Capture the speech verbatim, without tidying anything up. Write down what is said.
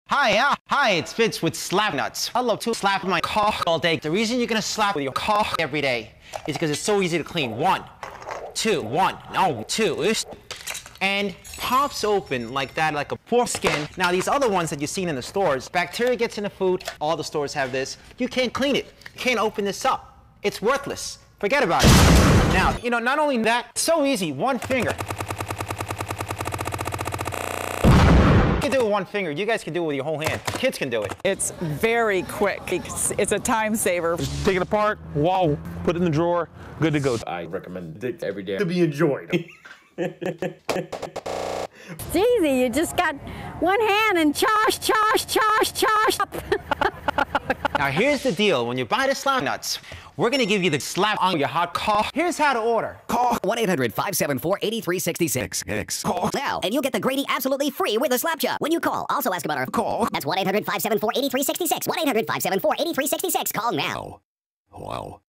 Hi, yeah. Hi, it's Vince with Slap Nuts. I love to slap my car all day. The reason you're gonna slap with your car every day is because it's so easy to clean. One, two, one, no, two, and pops open like that, like a foreskin. Now, these other ones that you've seen in the stores, bacteria gets in the food. All the stores have this. You can't clean it. You can't open this up. It's worthless. Forget about it. Now, you know, not only that, so easy, one finger. You can do it with one finger. You guys can do it with your whole hand. Kids can do it. It's very quick. It's, it's a time saver. Just take it apart, wow, put it in the drawer, good to go. I recommend it every day to be enjoyed. It's easy. You just got one hand and chosh, chosh, chosh, chosh. Now, here's the deal. When you buy the Slap Nuts, we're gonna give you the slap on your hot car. Here's how to order. Call one eight hundred, five seven four, eight three six six. Call now, and you'll get the Grady absolutely free with a slap job. When you call, also ask about our call. That's one eight hundred, five seven four, eight three six six. one eight hundred, five seven four, eight three six six. Call now. Wow.